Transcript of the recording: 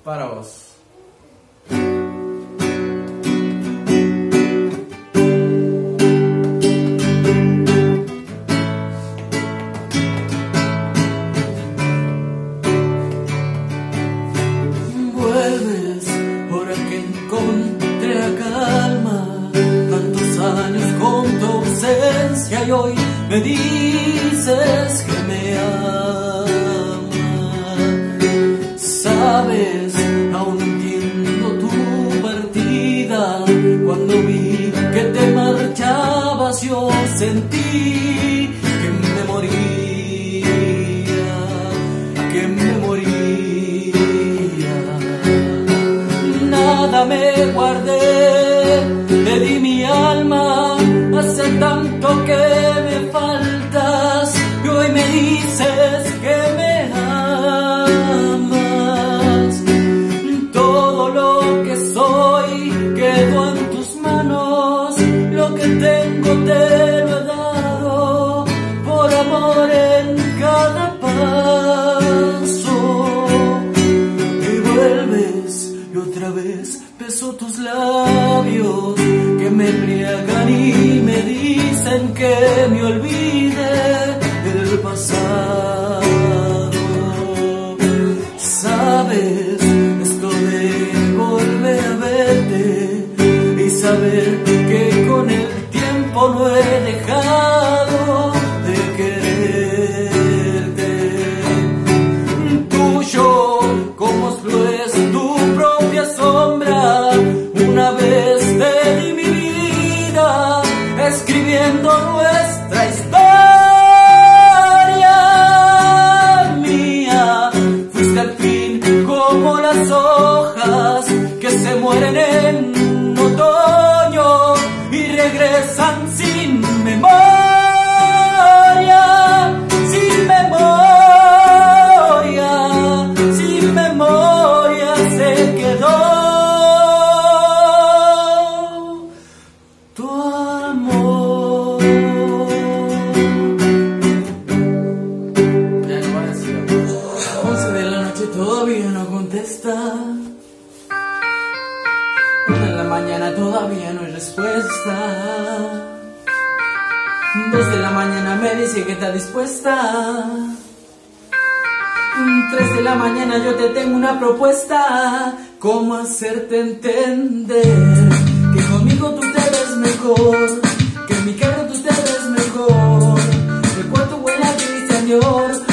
para vos. Vuelves, ahora que encontré la calma, tantos años con tu ausencia, y hoy me dices que me amas. Sabes, aún no entiendo tu partida. Cuando vi que te marchabas, yo sentí que me moría, que me moría. Nada me guardé, te di mi alma, hace tanto que me faltas, y hoy me dices que me amas. Todo lo que soy quedó en tus manos, lo que tengo te lo he dado, por amor en cada paso. Y vuelves y otra vez beso tus labios que me embriagan y me dicen que me olvide del pasado. Sabes, esto de volver a verte y saber que con el tiempo no he dejado de quererte. Tuyo como lo es tu propia sombra, una vez te di mi vida, escribiendo nuestra historia mía. Fuiste al fin como las hojas que se mueren en otoño y regresan sin memoria, sin memoria, sin memoria se quedó tu amor. Ya no va a decir. 11 de la noche todavía no contesta. 1 de la mañana todavía no hay respuesta. 2 de la mañana me dice que está dispuesta. 3 de la mañana yo te tengo una propuesta. ¿Cómo hacerte entender que conmigo tú te ves mejor, que en mi carro tú te ves mejor, el cuarto huele a gris, señor?